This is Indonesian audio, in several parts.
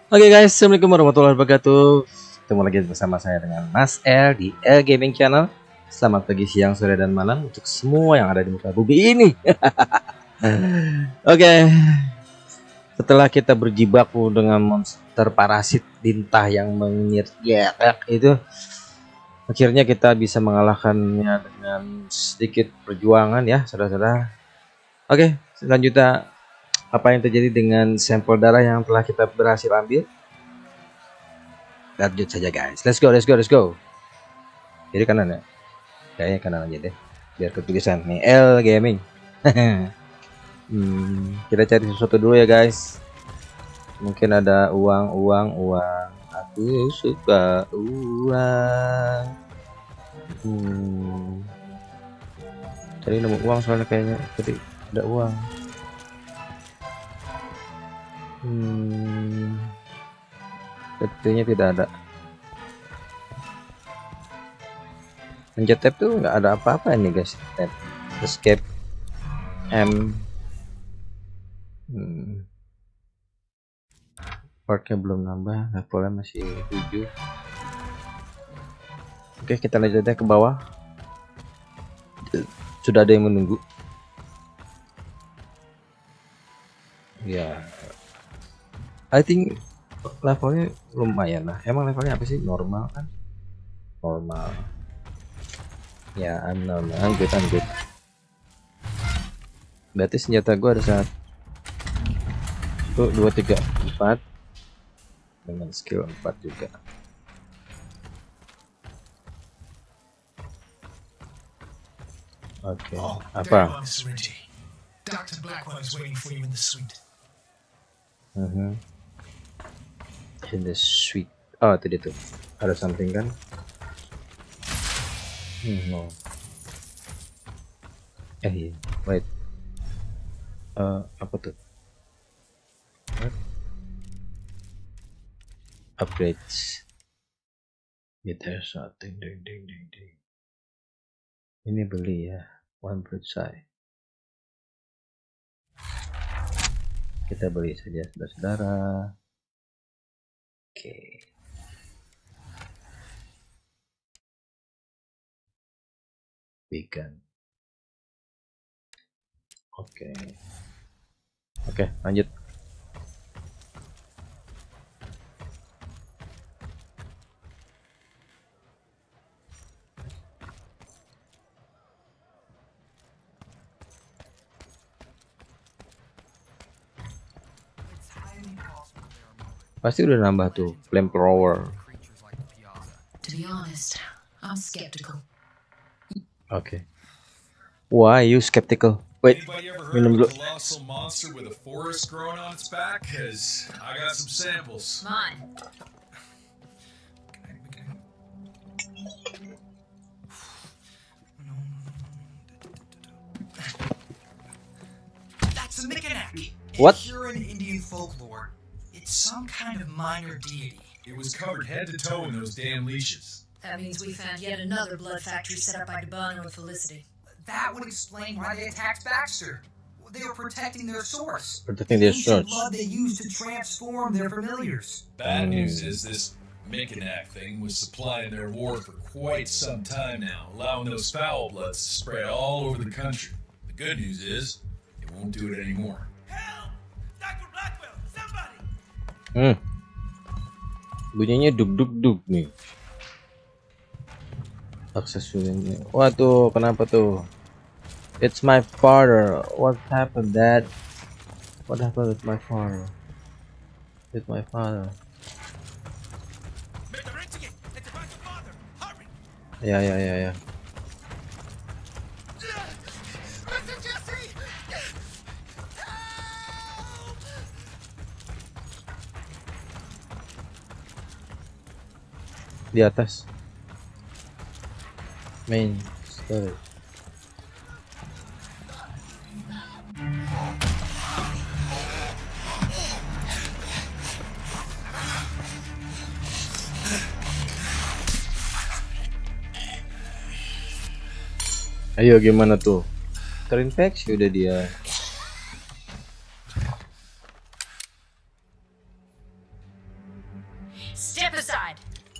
Oke guys, assalamualaikum warahmatullahi wabarakatuh. Ketemu lagi bersama saya dengan Mas L di L Gaming Channel. Selamat pagi, siang, sore, dan malam untuk semua yang ada di muka bumi ini. Oke, setelah kita berjibaku dengan monster parasit lintah yang menyergap itu, akhirnya kita bisa mengalahkannya dengan sedikit perjuangan ya, saudara-saudara. Oke, selanjutnya apa yang terjadi dengan sampel darah yang telah kita berhasil ambil? Lanjut saja guys, let's go. Jadi kanan ya, kayaknya kanan aja deh biar ketulisan nih L Gaming. Kita cari sesuatu dulu ya guys, mungkin ada uang. Aku suka uang. Tadi nemu uang soalnya kayaknya tadi ada uang. Sepertinya tidak ada. Pencet tab tuh nggak ada apa-apa ini guys. Tab escape M. Partnya belum nambah, levelnya masih 7. Oke, kita lanjut aja ke bawah. Sudah ada yang menunggu. Ya, I think levelnya lumayan lah. Emang levelnya apa sih? Normal kan? Normal. Ya, I'm good. Berarti senjata gua ada 1, 2, 3, 4 dengan skill 4 juga. Oke, apa? Dr. Blackwell is waiting for you in the suite. In the suite. Oh, tadi tuh ada something kan? No. Wait. Apa tuh? What? Upgrades. Guitar something. Ding. Ini beli ya. One perisai. Kita beli saja saudara-saudara. Oke. Vegan. Oke, lanjut. Pasti udah nambah tuh flamethrower. To be honest, I'm skeptical. Okay. Why you skeptical? Wait, Anybody ever heard of a colossal monster with a forest growing on its back? Cause I got some samples. Mine. That's a Mikinak. What? Here in Indian folklore, it's some kind of minor deity. It was covered head to toe in those damn leashes. That means we found yet another blood factory set up by Debano and Felicity. That would explain why they attacked Baxter. They were protecting their source. Protecting their Ancient source. blood they used to transform their familiars. Bad news is this Mikinak thing was supplying their war for quite some time now, allowing those foul bloods to spread all over the country. The good news is, it won't do it anymore. Help! Dr. Blackwell, somebody! Bunyinya duk nih. Akses unitnya. Waduh, kenapa tuh? It's my father. What happened, Dad? What happened with my father? With my father. Ya. Di atas. Main story. Ayo gimana tuh? Terinfeksi udah dia. Oke. Step aside.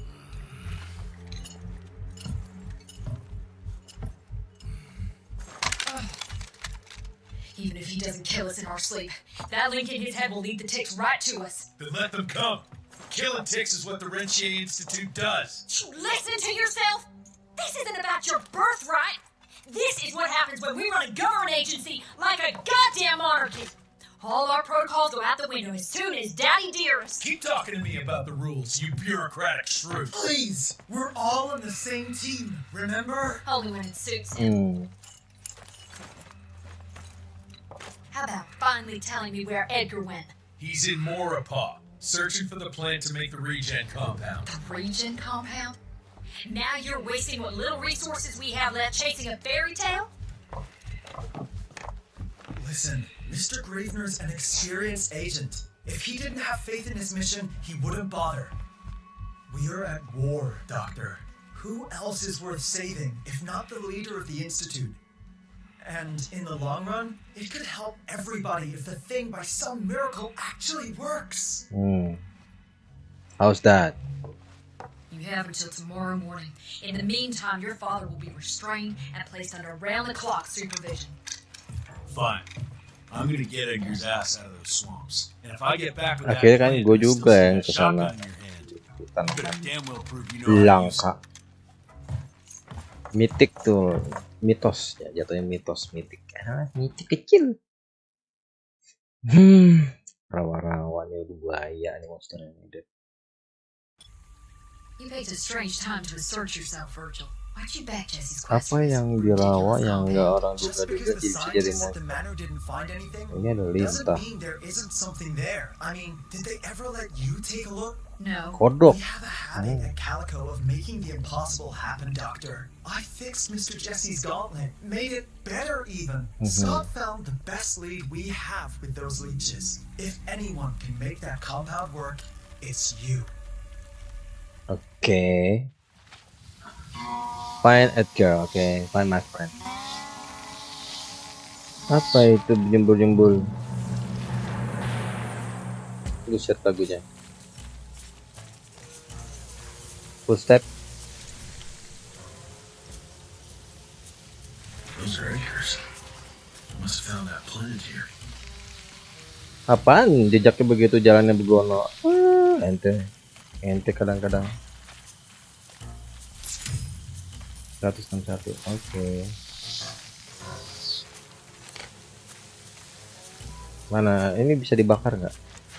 Even if he doesn't kill us in our sleep, that link in his head will lead the ticks right to us. Then let them come. Killing ticks is what the Rentier Institute does. You listen to yourself? This isn't about your birthright. This is what happens when we run a government agency like a goddamn monarchy. All our protocols go out the window as soon as Daddy Dearest. Keep talking to me about the rules, you bureaucratic shrew. Please, we're all on the same team, remember? Only when it suits him. How about finally telling me where Edgar went? He's in Maurepas, searching for the plant to make the regen compound. The Regen compound? Now you're wasting what little resources we have left chasing a fairy tale? Listen, Mr. Gravener's an experienced agent. If he didn't have faith in his mission, he wouldn't bother. We are at war, Doctor. Who else is worth saving, if not the leader of the Institute? And in the long run, it could help everybody if the thing by some miracle actually works. How's that? You have until tomorrow morning. In the meantime, your father will be restrained and placed under round-the-clock supervision. Fine. I'm gonna get Edgar's ass out of those swamps. And if I get back with Akhirnya kan that gue plant, I still juga see yang that kesana. shotgun in your hand. Hutan You better damn well prove you know how to use langka. Mitik tuh, mitos ya, jatuhnya mitos mitik. Mitik kecil. Rawa-rawa nih buaya nih monsternya ini. You picked a strange time to assert yourself, Virgil. Why'd you back Jesse's Apa questions? yang dirawa yang nggak orang Just duga-duga because the bisa jadi scientists at the monster? manor didn't find anything, Ini ada doesn't lintah. mean there isn't something there. I mean, did they ever let you take a look? No. Kodok. We have a habit at Calico of making the impossible happen, Doctor. I fixed Mr. Jesse's gauntlet, made it better even. Scott found the best lead we have with those leeches. If anyone can make that compound work, it's you. Oke. Find Edgar, oke. Find my friend. Apa itu jembul-jembul? Buset lagunya. Footstep. Those are Edgar's. Must have found that plant here. Apaan? Jejaknya begitu, jalannya begono. Ente kadang-kadang. 161. Oke. Mana? Ini bisa dibakar nggak?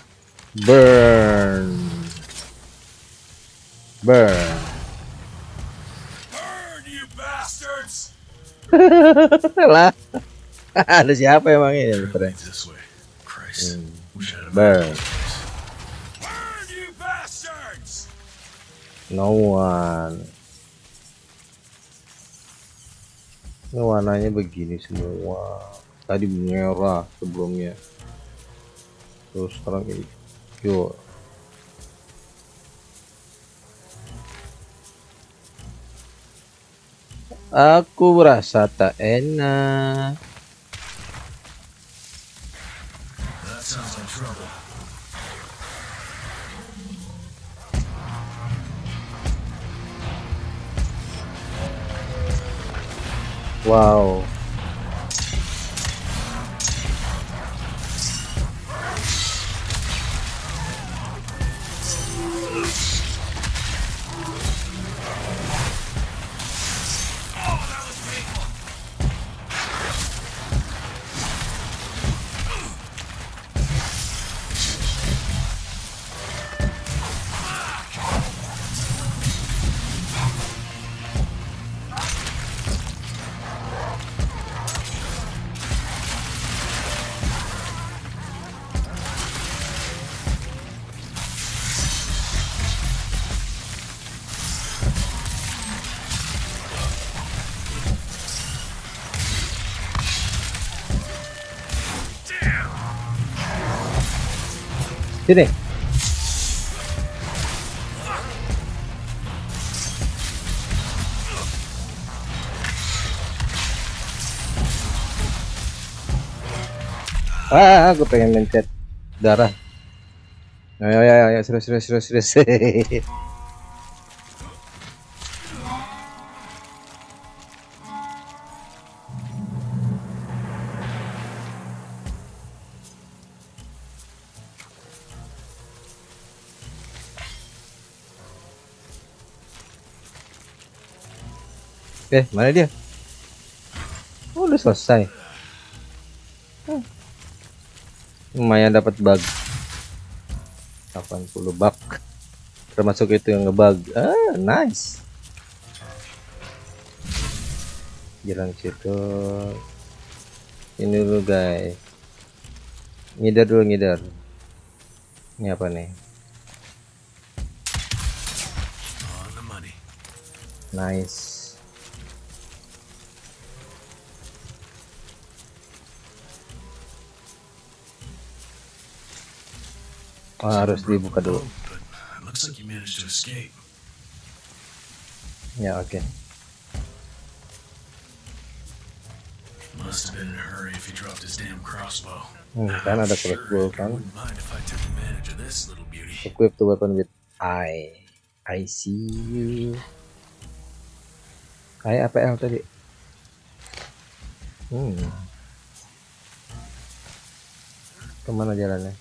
Burn. Burn. Burn, you bastards! Lah. Ada siapa emang ini? Leads this way. Christ. Wish I had a Burn. Burn, you bastards! No one. Ini warnanya begini semua. Tadi merah sebelumnya. Terus sekarang hijau. Aku merasa tak enak. That sounds like trouble. Wow. Sini. Aku pengen mencet darah. Ayo, ayo, ayo, serius, serius, serius, serius. Mana dia? Oh, udah selesai. Lumayan dapat bug. 80 bug. Termasuk itu yang ngebug. Nice. Jalan situ. Ini dulu, guys. Ngider dulu, ngider. Ini apa nih? Nice. Harus dibuka dulu. Ya, oke. Kan ada crossbow kan. Equip the weapon with I see you. Kayak APL tadi. Kemana jalannya?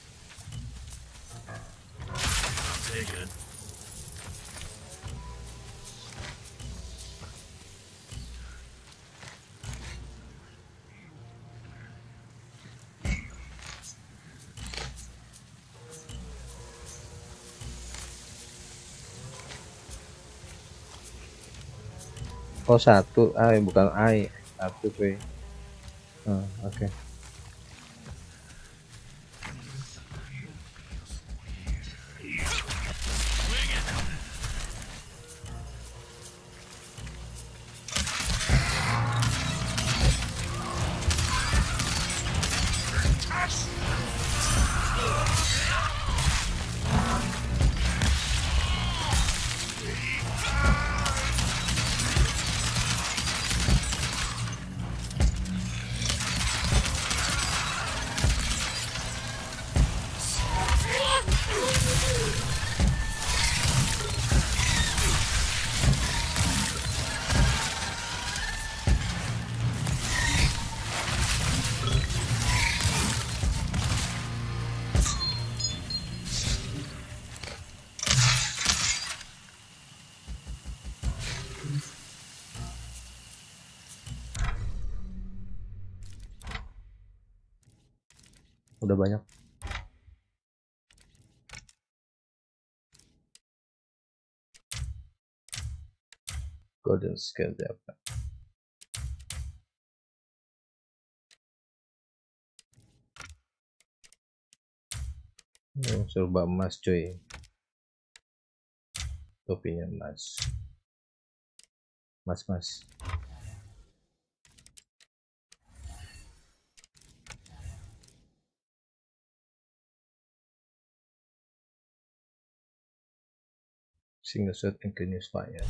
Oh, satu. Bukan satu cuy. Oke. Udah banyak. Golden skill apa? Serba emas cuy. Topinya emas. Mas. Single shot and continuous fire.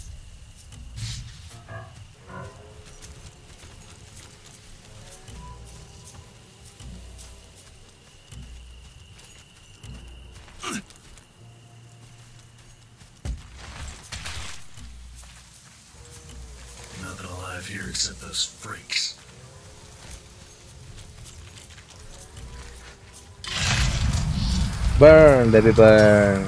Nothing alive here except those freaks. Burn, baby, burn.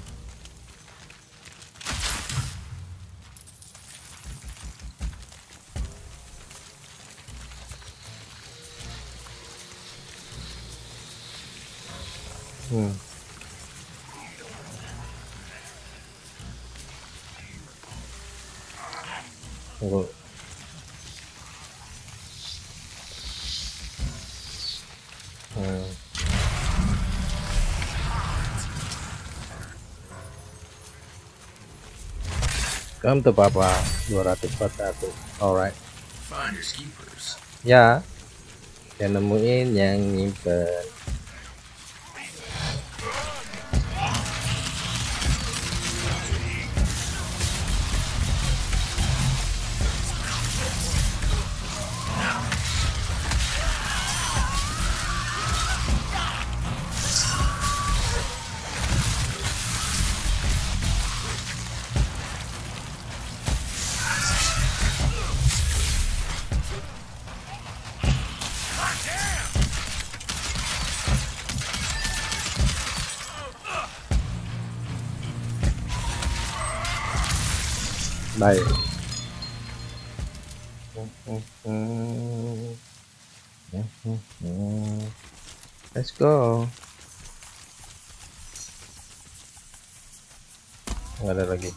Tunggu. Come to papa. 241. Alright. Finders keepers. Ya. Yang nemuin yang nyimpen. Bye. Let's go. Nggak ada lagi.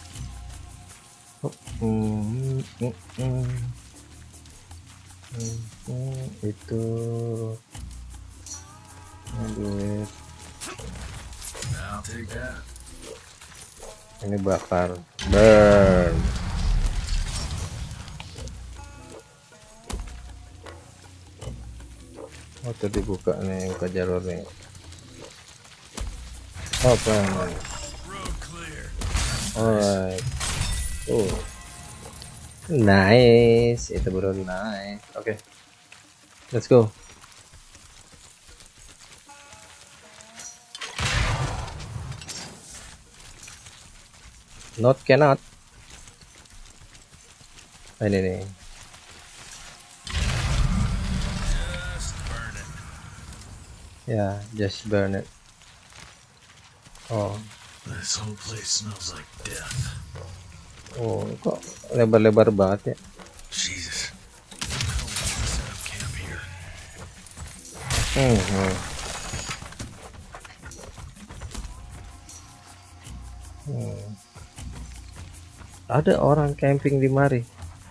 Itu duit. I'll take that. Ini bakar. Burn. Oh, tadi buka nih, buka jalur nih. Open. Road clear. Alright. Oh, nice. Itu bro, nice. Oke, let's go. Not cannot. Ini nih. Just burn it. Ya, just burn it. Oh, This whole place smells like death. oh, kok lebar-lebar banget ya? Jesus. How long did we set up camp here? Ada orang camping di mari.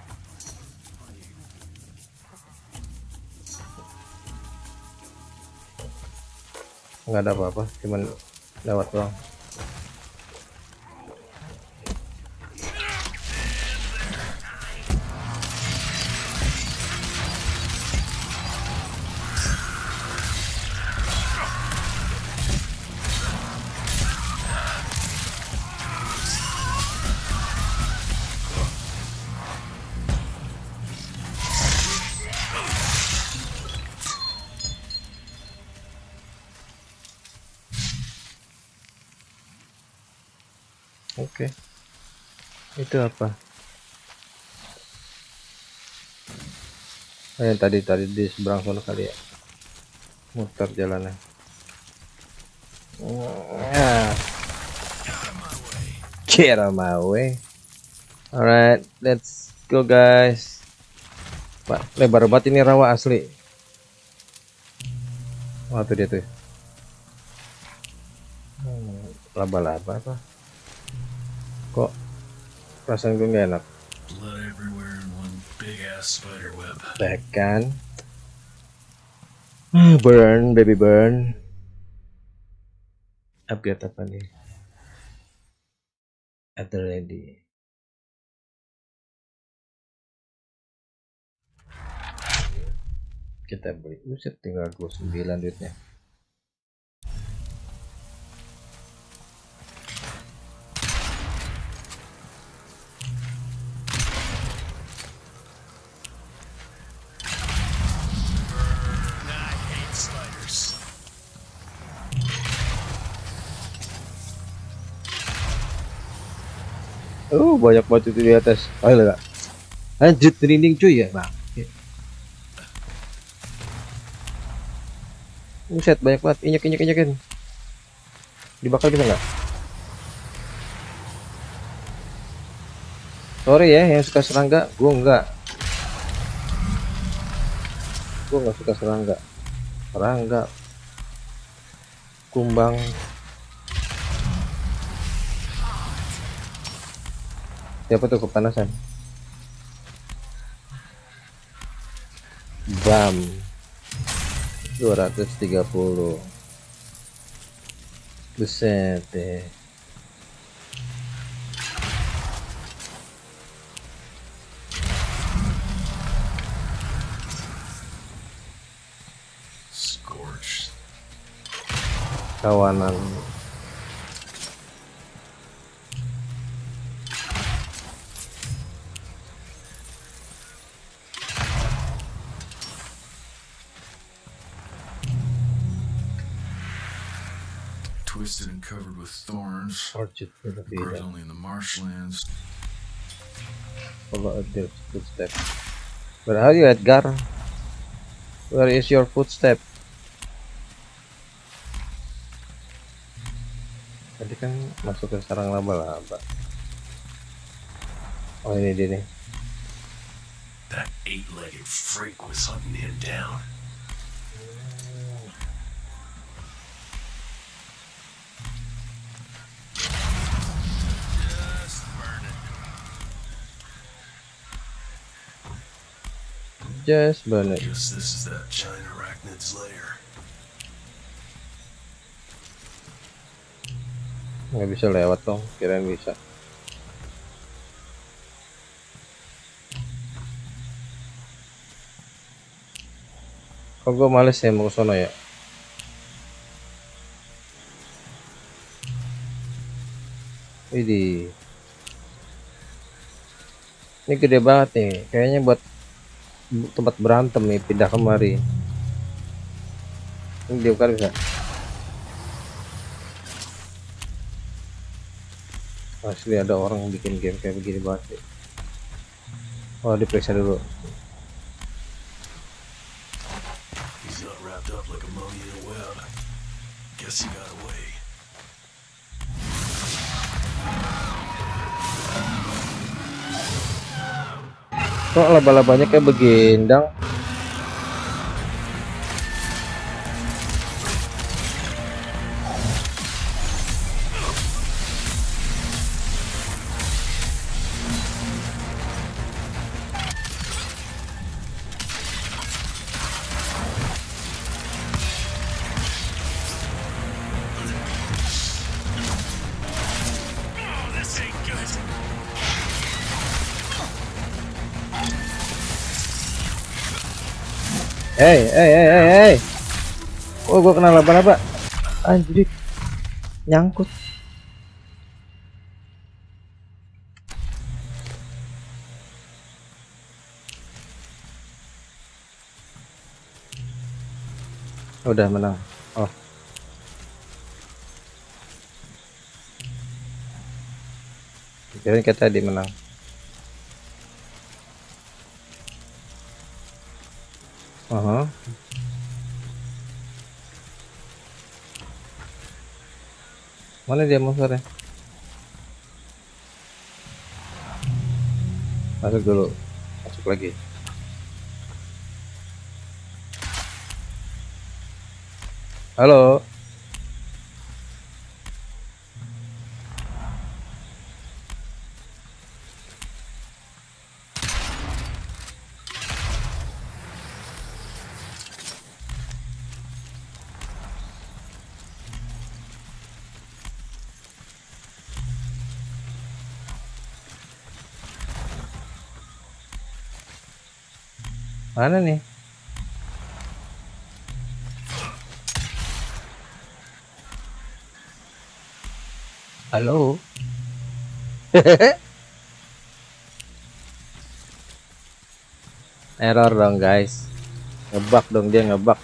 Nggak ada apa-apa, cuman lewat doang. Oke. Itu apa? Oh, yang tadi di seberang sana kali ya. Muter jalannya. Get out of my way. Alright, let's go guys. Pak, lebar banget ini rawa asli. Wah, tuh dia tuh. Laba-laba apa? Kok perasaan gue gak enak? Blood everywhere in one big ass spider web. Back kan? Burn, baby burn. Upgrade apa nih? At the ready. Kita beli. Buset, tinggal 29 duitnya. Banyak banget itu di atas. Ayo lah. Anjir, trending cuy ya, Bang. Buset, banyak banget. Injek-injekin. Dibakar bisa nggak? Sorry ya yang suka serangga, gua enggak. Gua nggak suka serangga. Serangga. Kumbang. Siapa tuh kepanasan? Bam. 230. Buset deh. Scorched. Kawanan. Twisted and covered with thorns. Orchid Grows only in the marshlands. Follow their footstep. Where are you, Edgar? Where is your footstep? Tadi kan masuk ke sarang laba-laba. Oh ini dia nih. That eight-legged freak was hunting him down. Just burn it. Just banget. Guess this is that giant arachnid's lair. Nggak bisa lewat dong, kirain bisa. Kok gue males ya mau ke sono ya. Widih. Ini gede banget nih, kayaknya buat tempat berantem nih, pindah kemari. Ini dia kan bisa. Asli ada orang yang bikin game kayak begini banget sih. Oh diperiksa dulu. He's not wrapped up like a mummy in a web. Guess he got away. Kok laba-labanya kayak begindang? This ain't good. Hey. Oh gua kena laba-laba. Anjir. Nyangkut. Udah menang. Oh. Kirain kita tadi menang. Aha. Mana dia monsternya? Masuk dulu. Masuk lagi. Halo. Mana nih? Halo. Error dong guys. Ngebug dong dia, ngebug.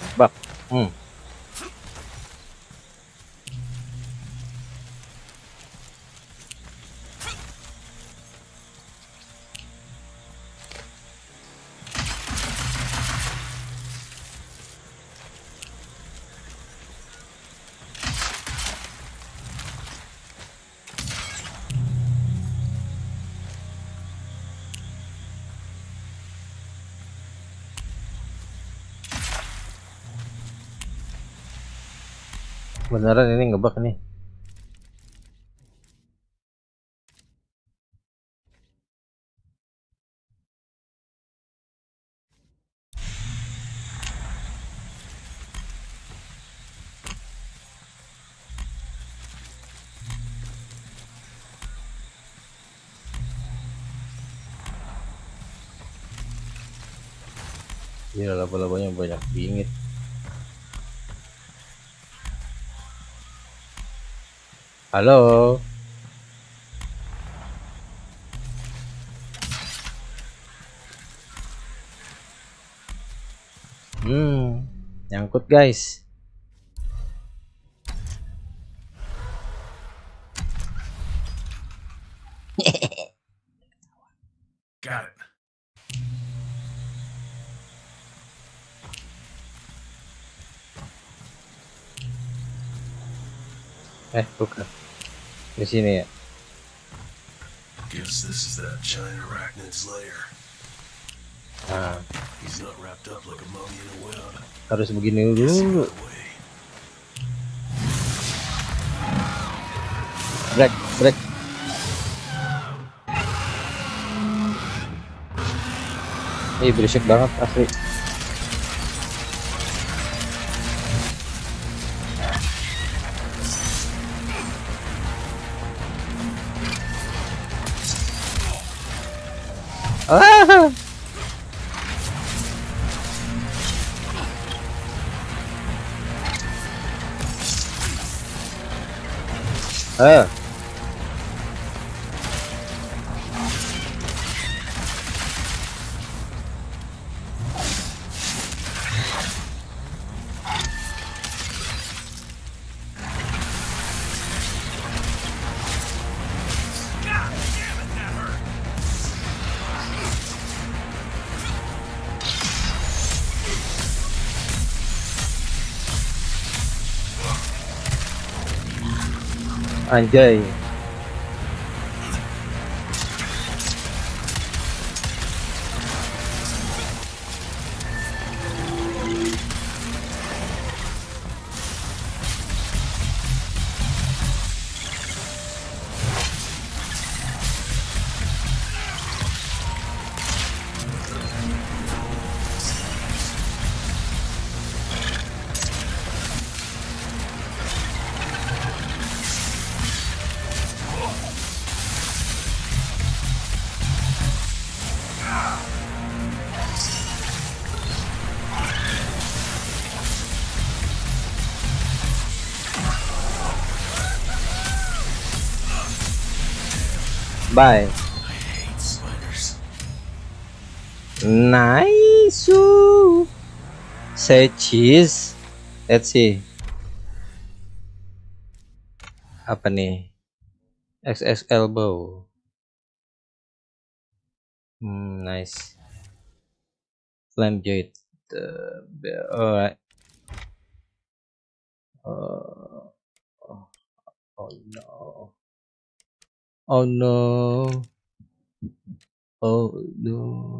Beneran ini ngebug nih. Iya, laba-labanya banyak bingit. Halo. Nyangkut guys. Got it. Bukan. Di sini ya. Guess Guess this is that giant arachnid's lair. Nah, He's not wrapped up like a mummy in a web. harus begini Guess he dulu. got away. Break. Berisik banget asli. Ah! Ah! Anjay. Bye. Hate spiders. Nice. Say cheese. Let's see. Apa nih? XX elbow. Nice. Flame jade. Alright. Oh no. Oh no. Oh no.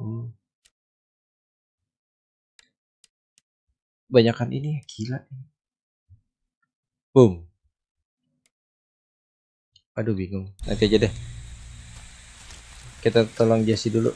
Banyakan ini gila. Boom. Aduh bingung. Nanti aja deh. Kita tolong Jesse dulu.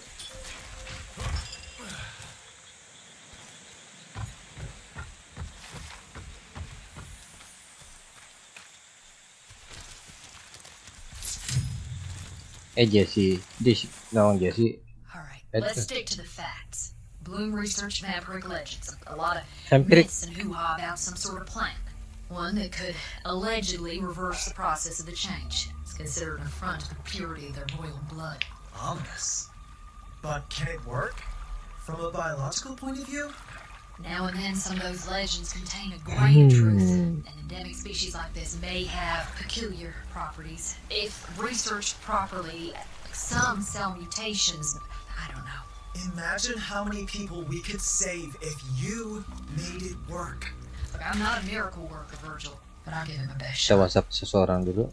Jesse, no Jesse. All right, That's let's a- stick to the facts. Bloom researched vampiric legends, a lot of Vampiric? myths and hoo-ha about some sort of plant. One that could allegedly reverse the process of the change. It's considered an affront to the purity of their royal blood. Ominous. But can it work? From a biological point of view? Now and then, some of those legends contain a grain of truth. An endemic species like this may have peculiar properties. If researched properly, some cell mutations, I don't know. Imagine how many people we could save if you made it work. Look, I'm not a miracle worker, Virgil, but I'll give it my best Kita shot. WhatsApp seseorang dulu.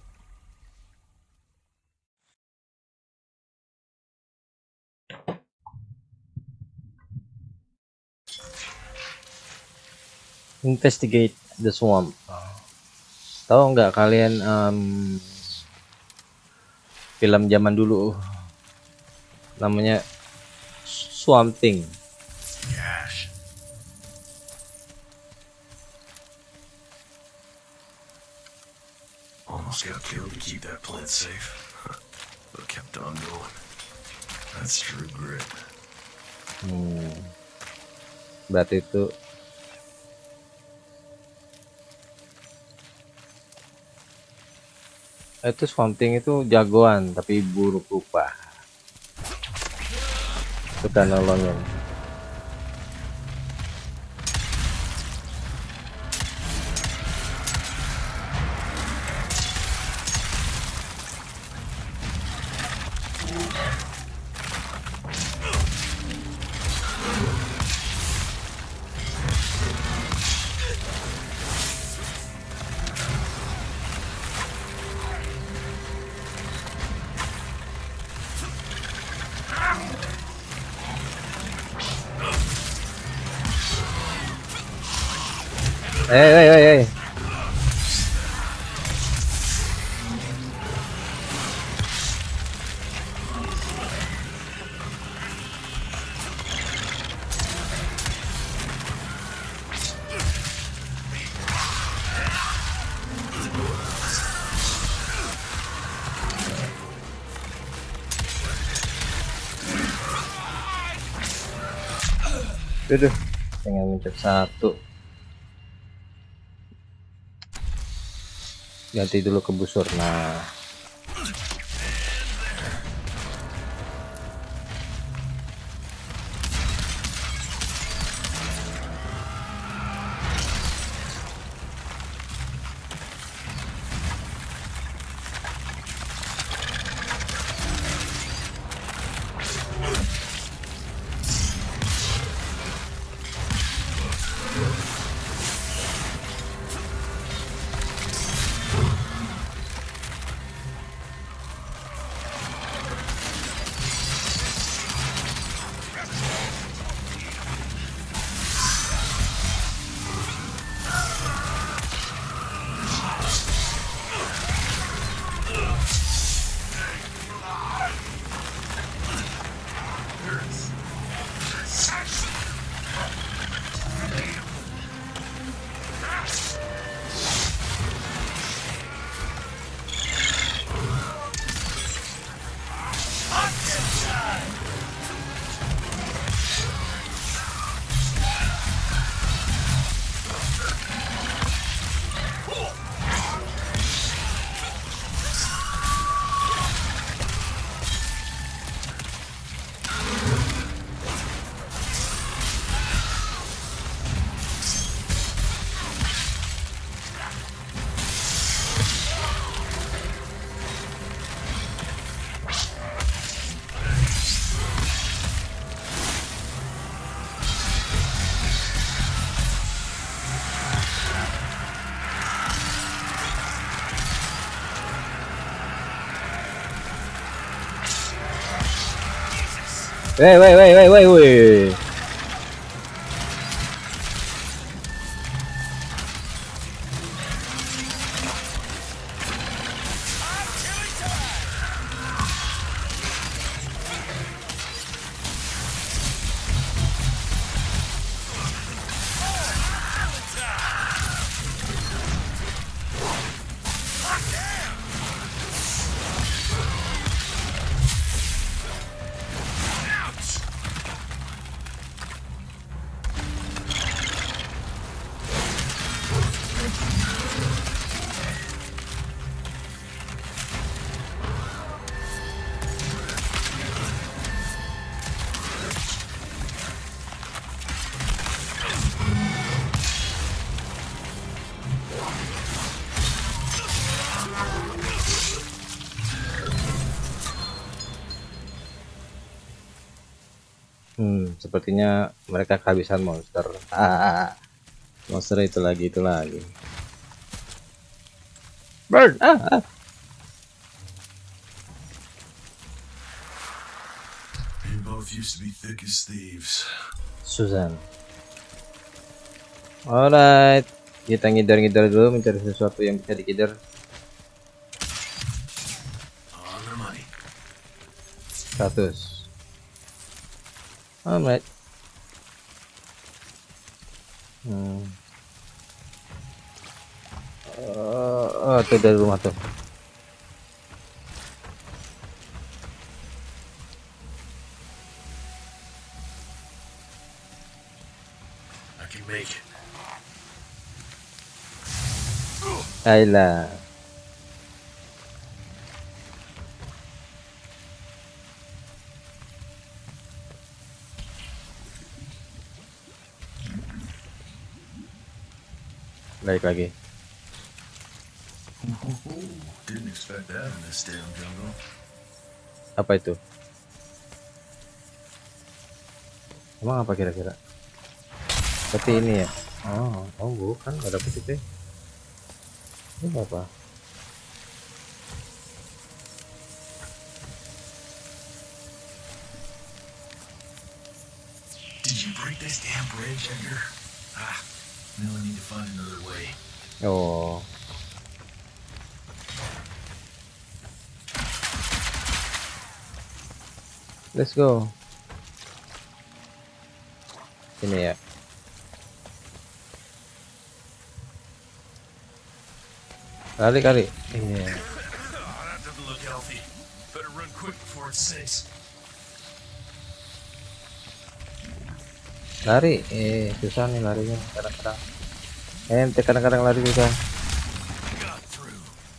Investigate the swamp. Tahu nggak kalian film zaman dulu namanya Swamp Thing. Cash. Almost got killed to keep that plant safe. But kept on going. That's true grit. Berarti itu Swamp Thing itu jagoan tapi buruk rupa. Suka nolongin. Hey. Duh, tinggal mencet satu. Ganti dulu ke busur. Nah, Woi. Sepertinya mereka kehabisan monster. Monster itu lagi. Burn. You both used to be thick as thieves. Susan. Alright, kita ngidar-ngidar dulu mencari sesuatu yang bisa dikidar. On the money. 100. Alright. Tuh dari rumah tuh. I can make it. Ayolah. Baik lagi. Didn't expect that in this damn jungle. Apa itu? Emang apa kira-kira? Seperti ini ya? Oh bukan, gak dapet itu. Ini apa? Did you break this damn bridge, Edgar? Now I need to find another way. Oh. Let's go. Sini ya. Kali. Iya. That doesn't look healthy. Better run quick before it sinks. Lari. Susah nih larinya kadang-kadang. Ente kadang-kadang lari susah. Got through.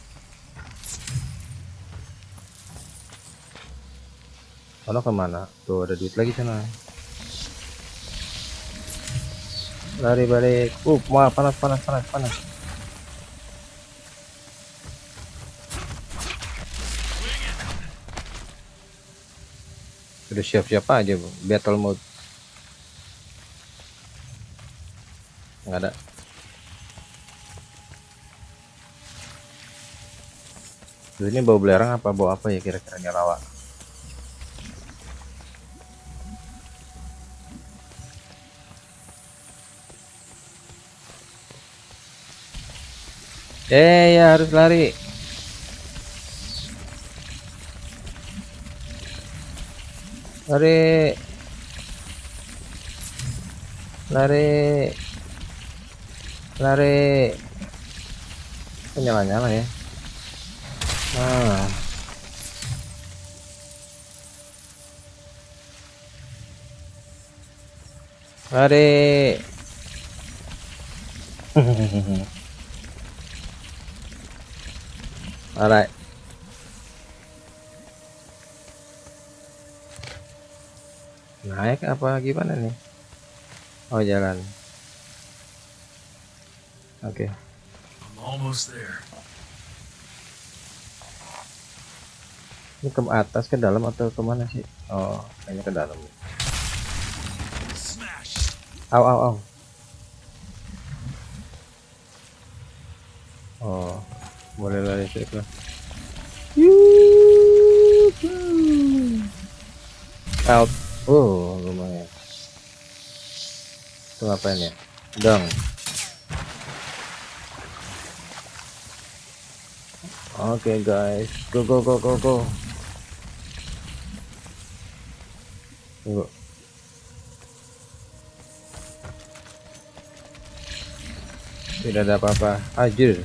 Ono kemana? Tuh ada duit lagi sana. Lari balik. Wah, panas. Udah siap-siap aja, Bu. Battle mode. Nggak ada. Ini bau belerang apa bau apa ya kira-kira nyalawa? Ya harus lari. Lari. Nyala ya. Nah. Lari. Alright. Naik apa gimana nih? Oh, jalan. Oke. I'm almost there. Ini ke atas, ke dalam atau kemana sih? Oh, kayaknya ke dalam. Smash. Au. Oh, boleh lari trip lah. Out. Oh, lumayan. Itu ngapain ya? Dong. Oke, guys, go. Tunggu. Tidak ada apa-apa. Anjir.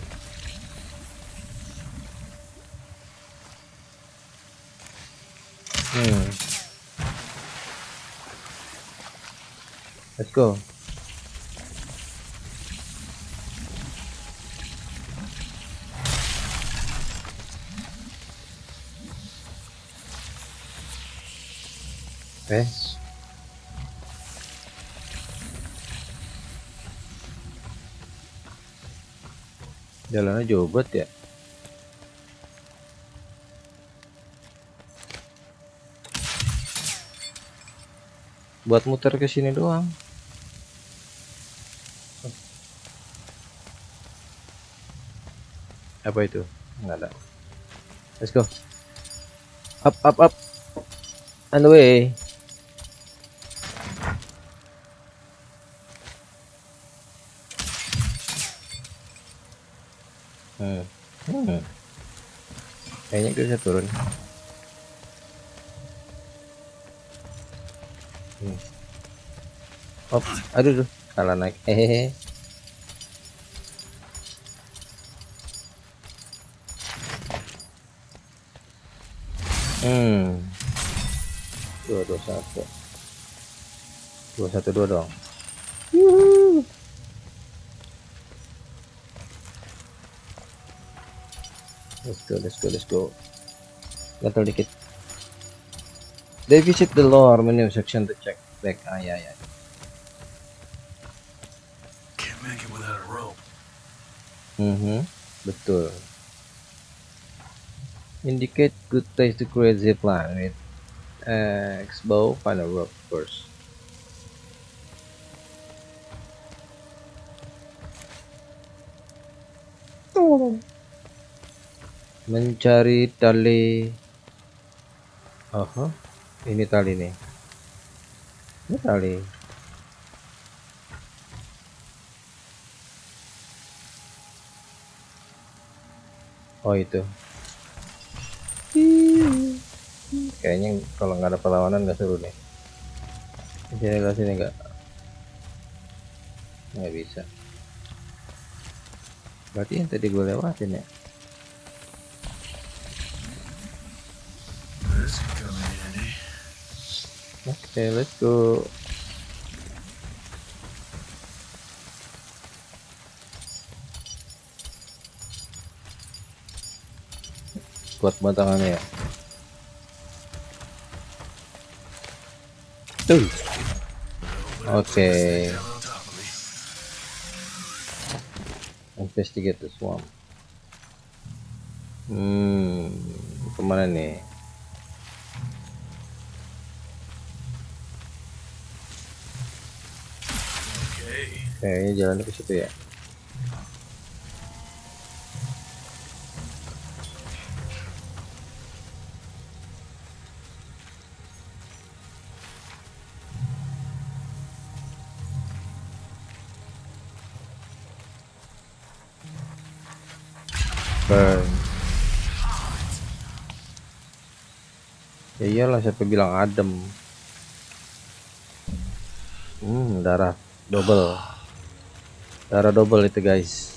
Let's go. Jalannya jauh banget ya. Buat muter ke sini doang. Apa itu? Enggak ada. Let's go. Up. On the way. Kayaknya kita bisa turun. Aduh, kalah naik. Dua satu dong. Let's go. Gatal dikit. They visit the lore menu section to check back. Ya. Can't make it without a rope. Betul. Indicate good place to create zipline with X-bow, find a rope first. Mencari tali. Ini tali nih. Ini tali. Oh itu. Kayaknya kalau nggak ada perlawanan nggak seru nih. Bisa sini nggak bisa. Berarti yang tadi gue lewatin ya. Oke, let's go. Kuat banget tangannya ya. Tuh. Oke. Investigate the swamp. Kemana nih? Kayaknya jalan ke situ ya. Burn. Ya iyalah, siapa bilang adem. Darah double. Darah double itu guys.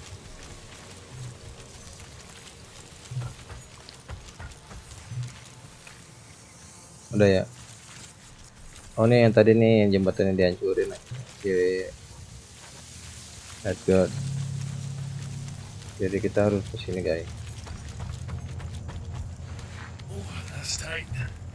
Udah ya. Oh nih yang tadi nih yang jembatannya dihancurin. Oke. That's good. Jadi kita harus ke sini guys. That's tight.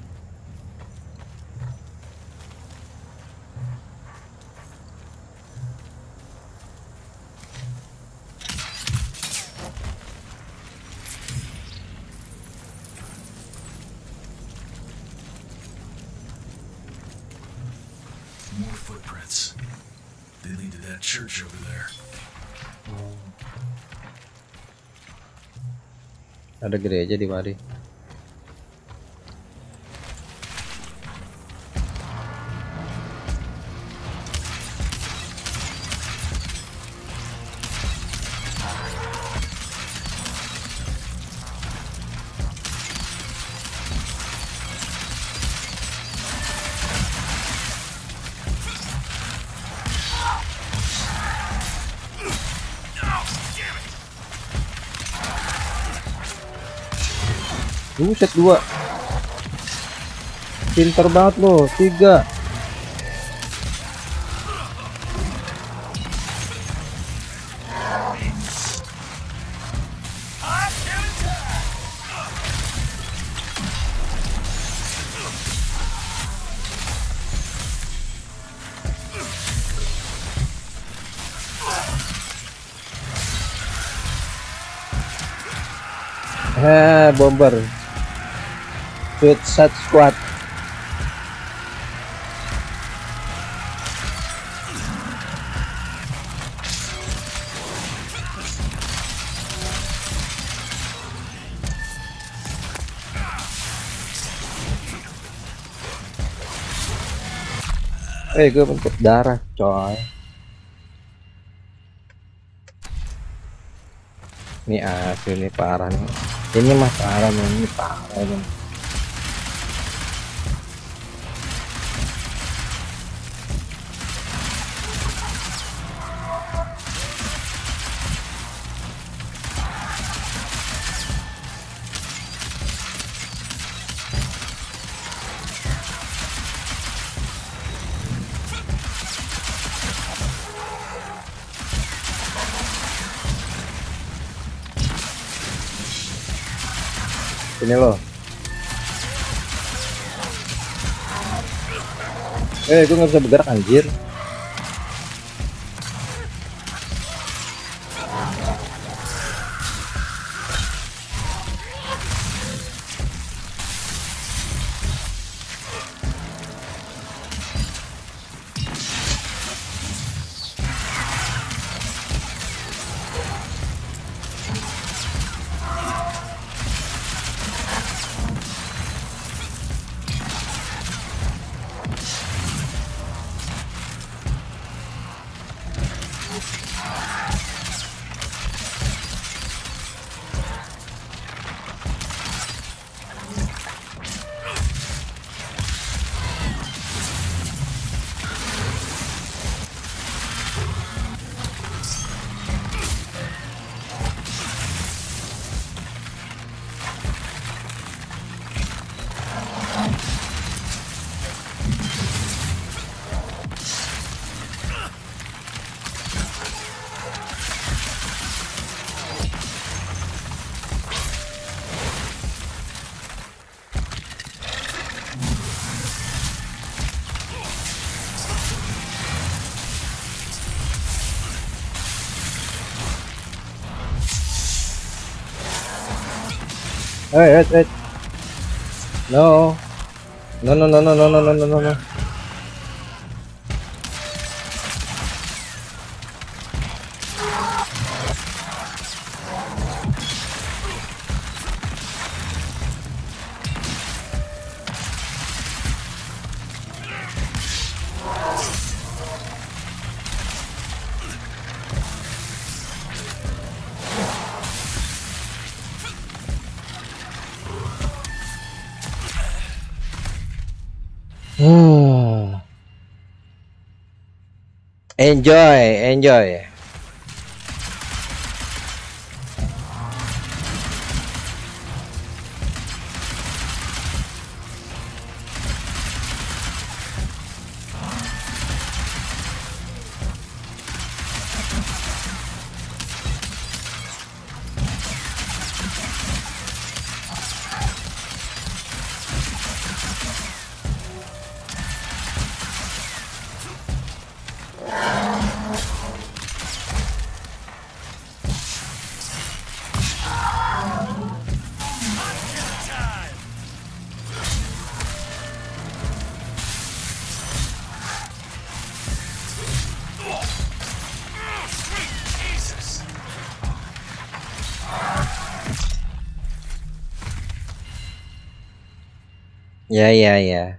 More footprints. They lead to that church over there. Ada gereja di mari. Buset 2. Pinter banget loh. 3. Bomber. Suicide Squad. Gue bentuk darah coy. Ini asli nih parah nih. Ini mah parah nih, ini parah nih. Ini loh. Gue nggak bisa bergerak anjir. Wait, wait. No. No, no, no, no, no, no, no, no, no, no. Enjoy, enjoy. Ya, ya, ya.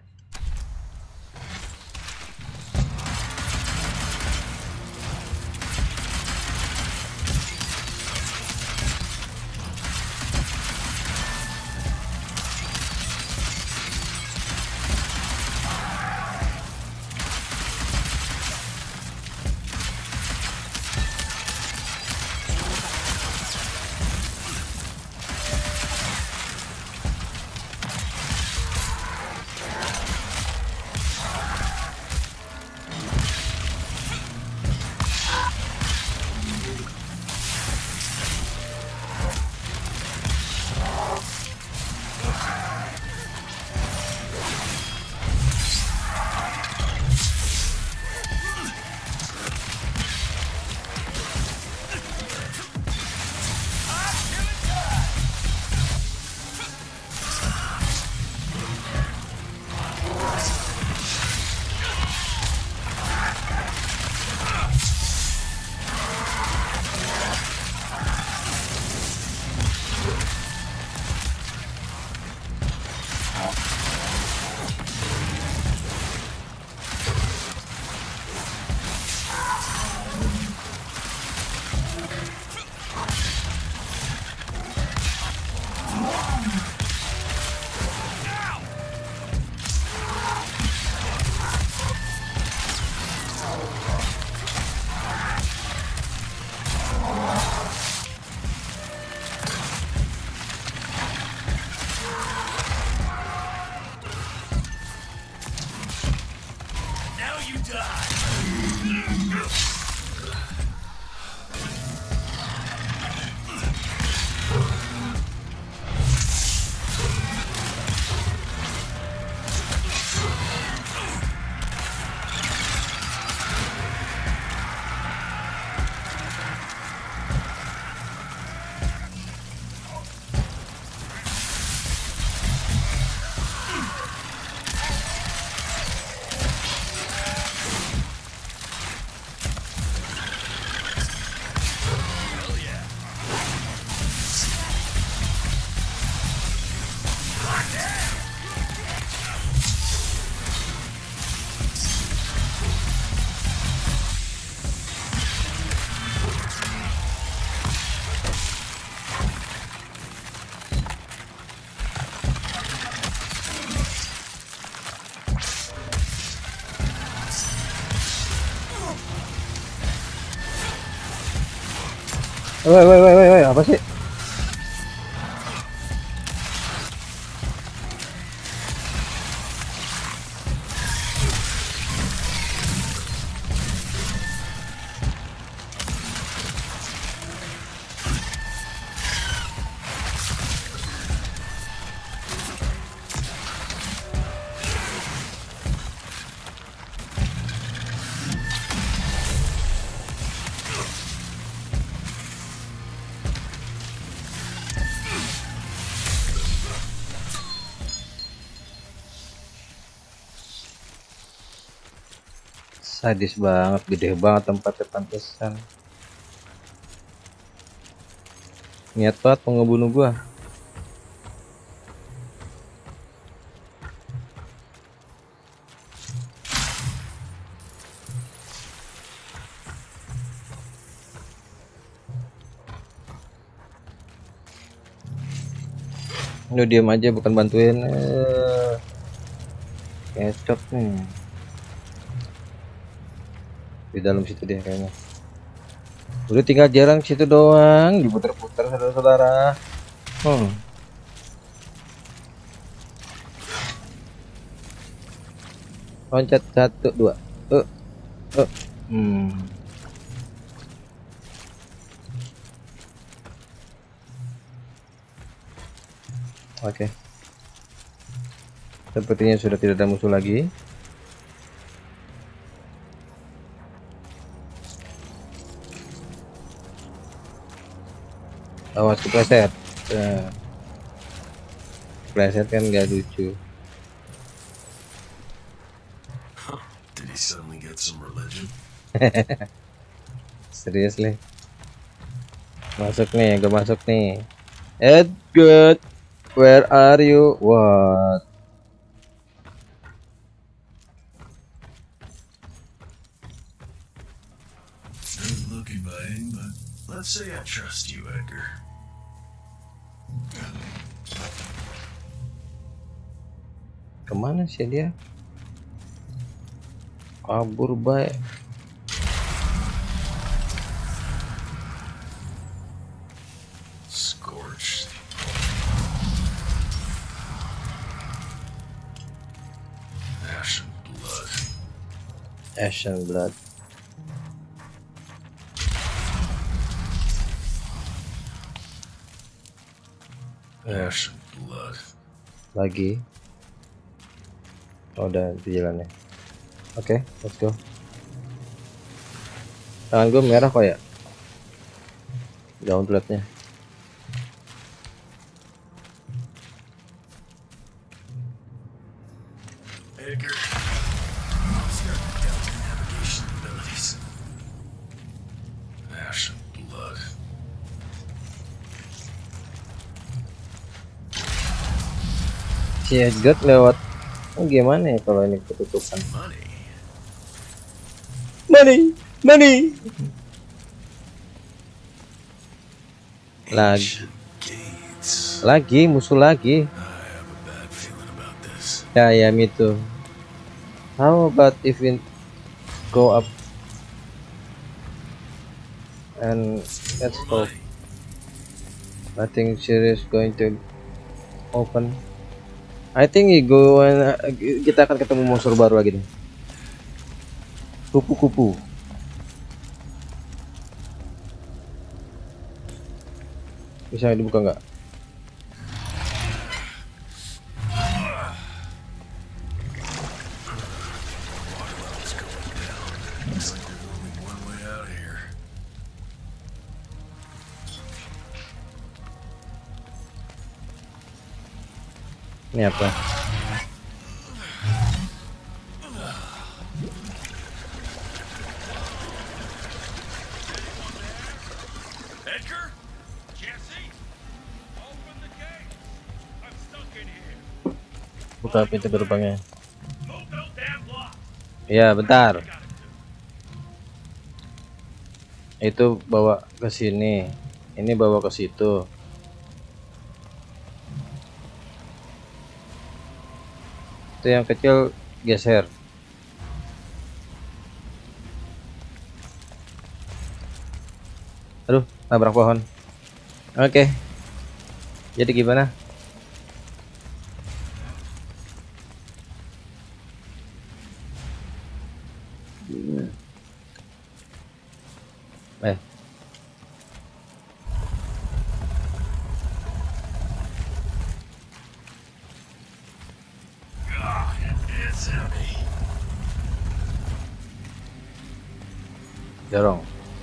Woi, apa sih? Sadis banget, gede banget tempatnya pantesan. Niat banget mau ngebunuh gua. Lu diam aja, bukan bantuin. Kecot nih. Di dalam situ dia kayaknya. Udah tinggal jarang situ doang, diputer-puter saudara-saudara. Loncat 1 2. Oke. Sepertinya sudah tidak ada musuh lagi. Awas kepleset. Kepleset kan gak lucu. Did he suddenly get some religion? Seriously. Masuk nih, gue masuk nih. Edgar, where are you? What? Good looking, buddy, but let's say I trust you, Edgar. Kemana sih dia? Kabur baik. Scorched. Ashen blood. Ashen blood. Ashen blood. Lagi. Oh, udah di jalannya. Oke, let's go. Tangan gue merah kok ya. Gauntletnya. Edgar. Start the Delta navigation abilities. Ashen blood. Si Edgar lewat. Oh, gimana ya kalau ini ketutupan? Money. Lagi musuh lagi. Ya me too. How about if we go up and let's go. Nothing serious going to open. I think kita akan ketemu monster baru lagi nih. Kupu-kupu. Bisa dibuka nggak? Ini apa? Edgar? Jesse? Open the gate. I'm stuck in here. Buka pintu gerbangnya. Move those damn blocks. Iya, bentar. Itu bawa ke sini. Ini bawa ke situ. Itu yang kecil geser. Aduh, nabrak pohon. Oke. Jadi gimana? It's heavy. Dorong.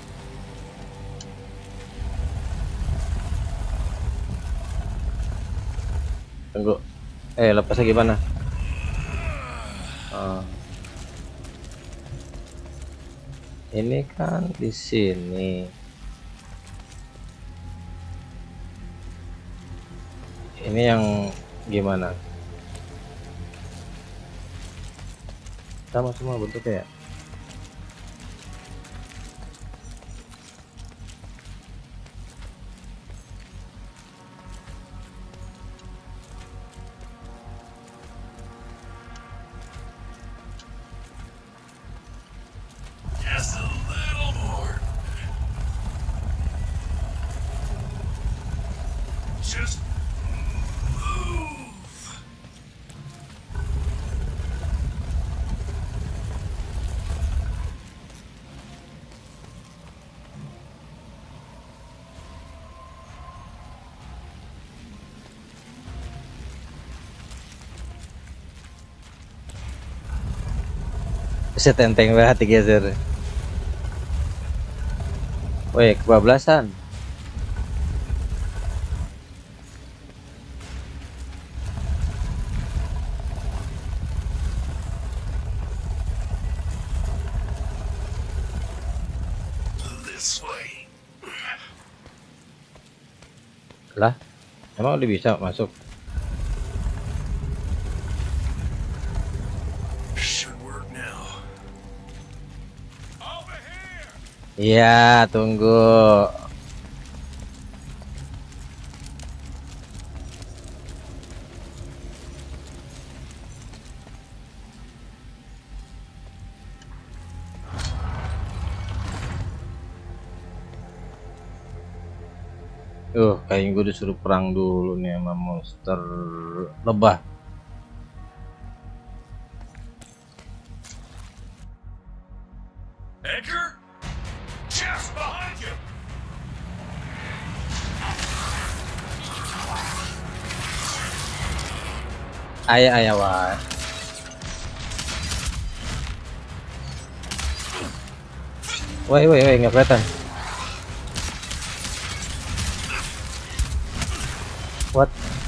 Tunggu. Lepasnya gimana? Ini kan di sini. Ini yang gimana? Sama semua bentuknya ya? Just a little more. Just move. Buset, enteng banget digeser. Woi, kebablasan. This way. Lah, emang udah bisa masuk? Should work now. Over here. Iya, tunggu. Kayaknya gue disuruh perang dulu nih sama monster lebah. Edgar? Just behind you. Ayah wah. Woi, nggak kelihatan. What?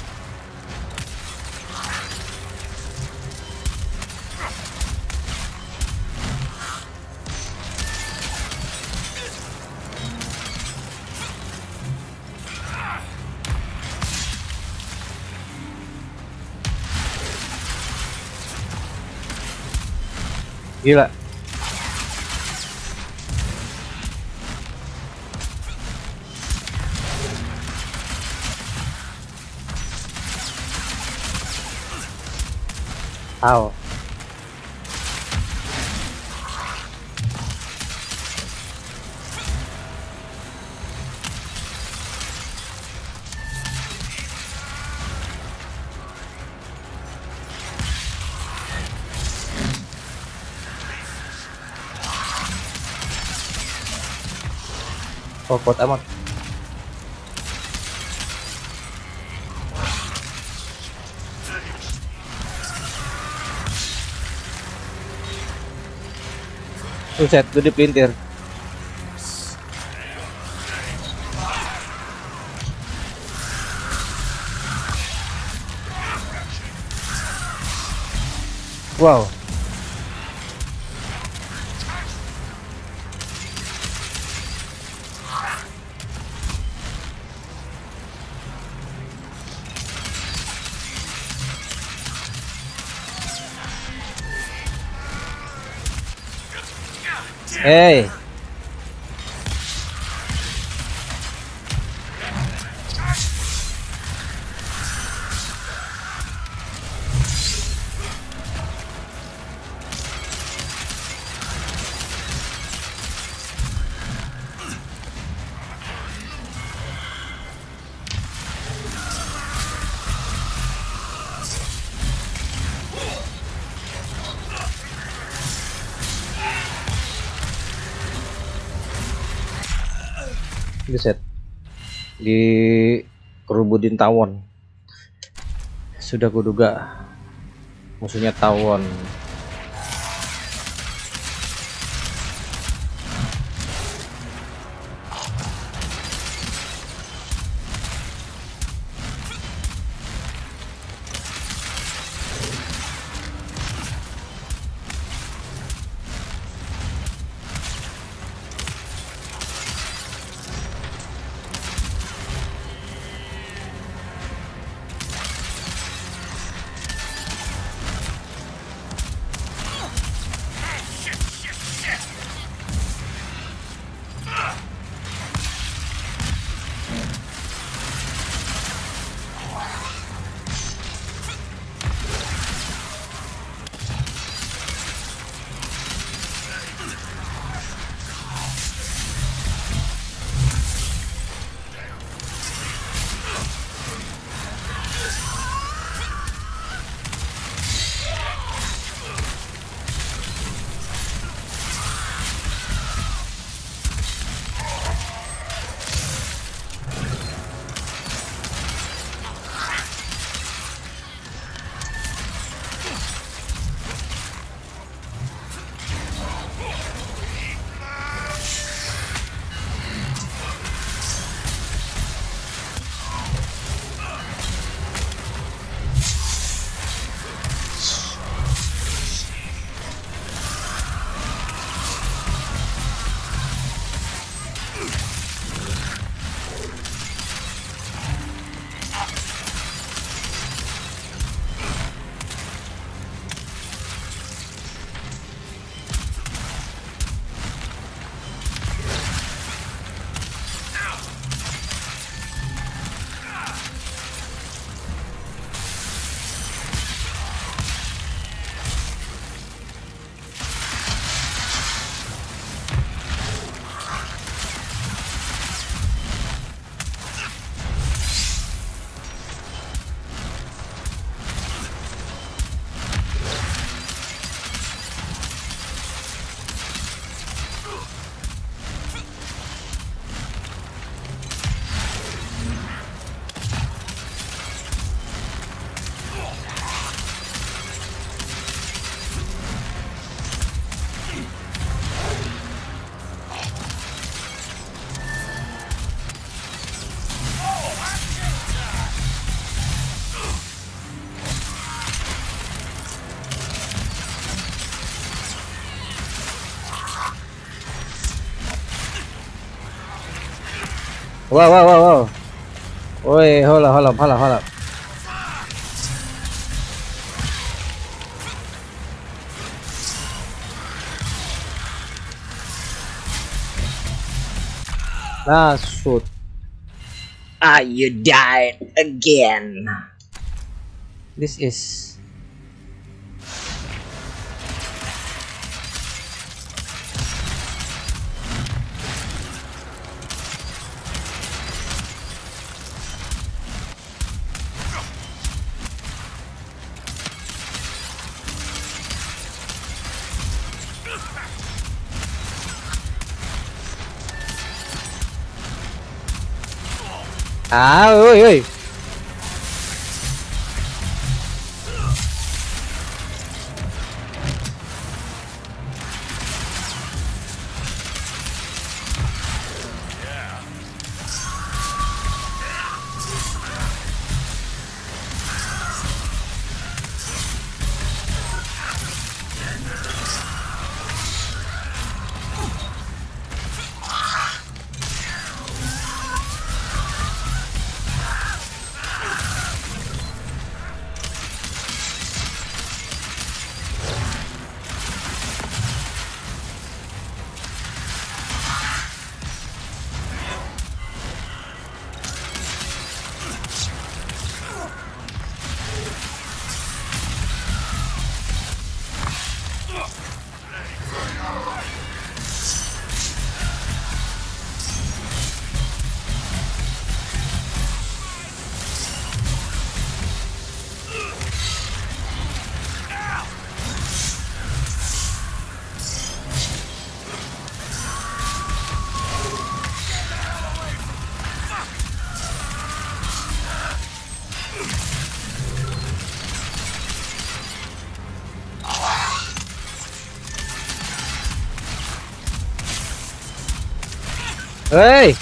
Gila. Ow. Oh, kuat amat. Buset, gue dipelintir. Wow. Hey. Buset, di kerubudin tawon. Sudah kuduga musuhnya tawon. Wow, wow, wow, wow. Woi, hold up. Nah, shoot. Ah, you died again. This is oi. Hey.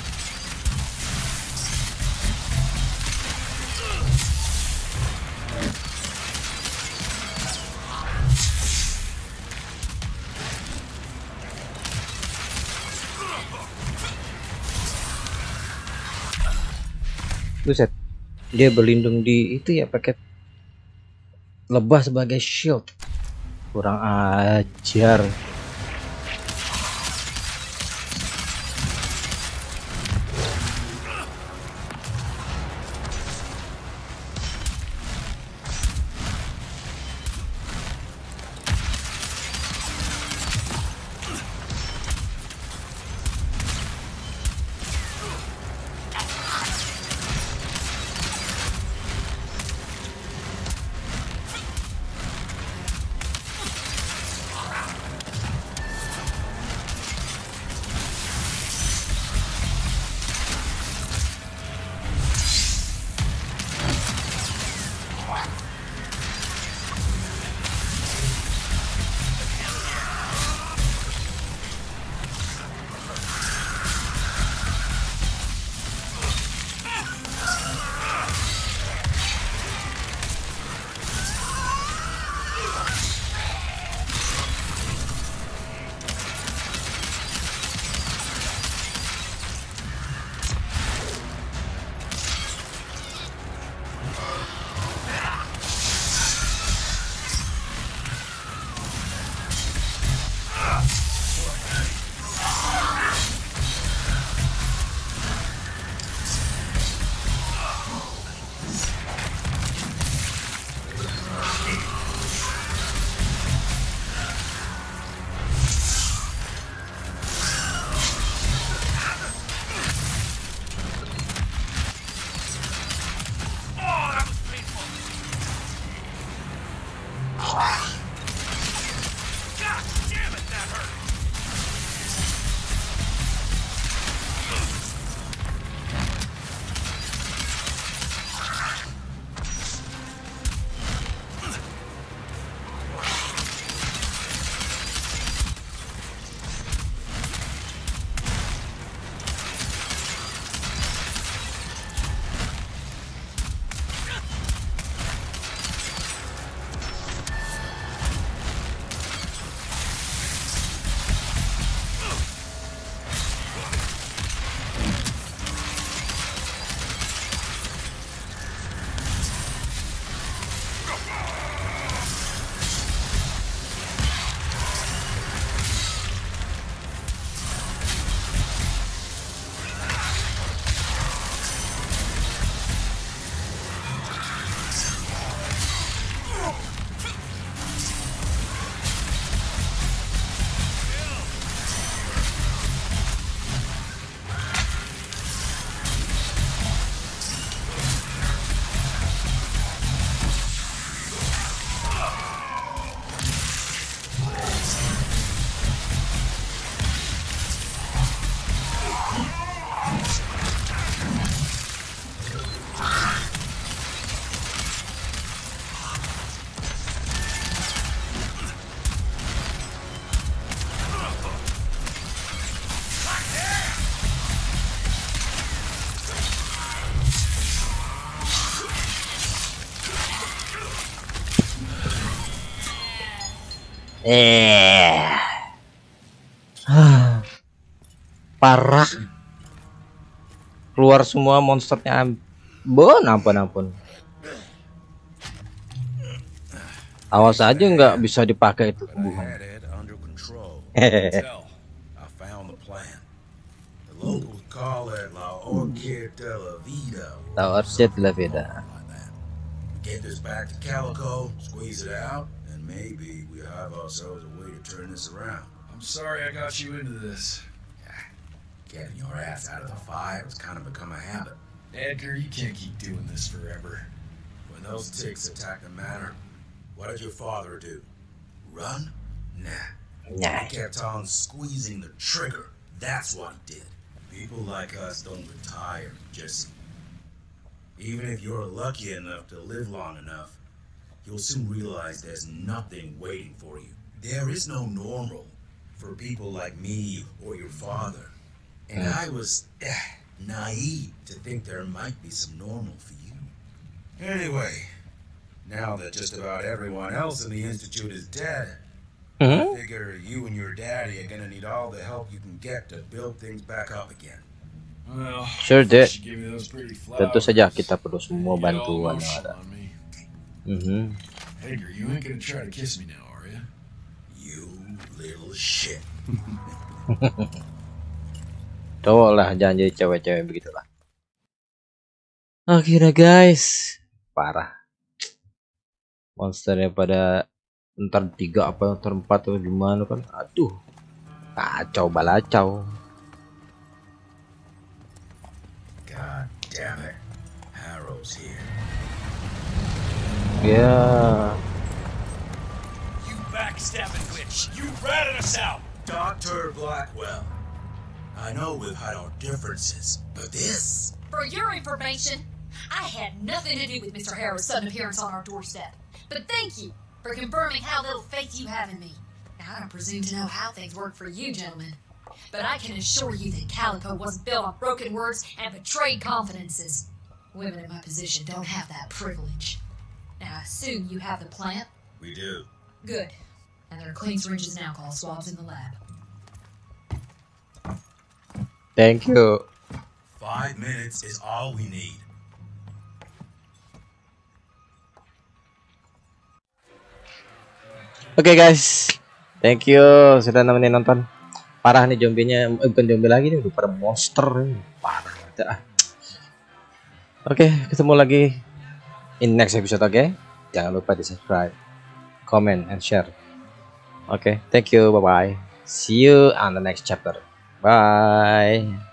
Buset. Dia berlindung di itu ya, pakai lebah sebagai shield. Kurang ajar. Parah. Keluar semua monsternya. Ampun. Awas aja nggak bisa dipakai itu tumbuhan. Had it under control. Tell, I found the plan. The locals call it La Orchid de la Vida. La Orchid de la Vida. Like that. Get this back to Calico, squeeze it out, and maybe we have ourselves a way to turn this around. I'm sorry I got you into this. Getting your ass out of the fire has kind of become a habit. Edgar, you can't keep doing this forever. When those ticks attacked the manor, what did your father do? Run? Nah. Nah. He kept on squeezing the trigger. That's what he did. People like us don't retire, Jesse. Even if you're lucky enough to live long enough, you'll soon realize there's nothing waiting for you. There is no normal for people like me or your father. And I was naive to think there might be some normal for you. Anyway, now that just about everyone else in the Institute is dead, I figure you and your daddy are gonna need all the help you can get to build things back up again. Well, Sure did. you give me those pretty Tentu flowers. saja kita perlu semua You get all bantuan yang emotional ada. on me. Mhm. Edgar, you ain't gonna try to kiss me now, are you? You little shit. Cowok lah, jangan jadi cewek-cewek begitulah. Akhirnya guys, parah. Monsternya pada ntar 3 apa ntar 4 atau gimana kan. Aduh, kacau balacau. God damn it. Harrow's here. Ya, You backstabbing witch! You ratted us out! Dr. Blackwell. I know we've had our differences, but this... For your information, I had nothing to do with Mr. Harrow's sudden appearance on our doorstep. But thank you for confirming how little faith you have in me. Now, I don't presume to know how things work for you, gentlemen. But I can assure you that Calico wasn't built on broken words and betrayed confidences. Women in my position don't have that privilege. Now, I assume you have the plant? We do. Good. And there are clean syringes and alcohol swabs in the lab. thank you. 5 minutes is all we need. Oke guys, thank you sudah nemenin nonton. Parah nih zombinya, bukan zombie lagi nih, udah pada monster nih. Parah banget. Oke, ketemu lagi in next episode. Oke, jangan lupa di subscribe, comment, and share. Oke, thank you, bye bye. See you on the next chapter. Bye.